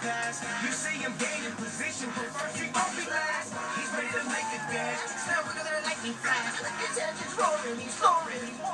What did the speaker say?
pass. You see him gaining position, but first he won't be last. He's ready to make a dash. Now we're gonna lightning flash. Like his engine's roaring, he's soaring.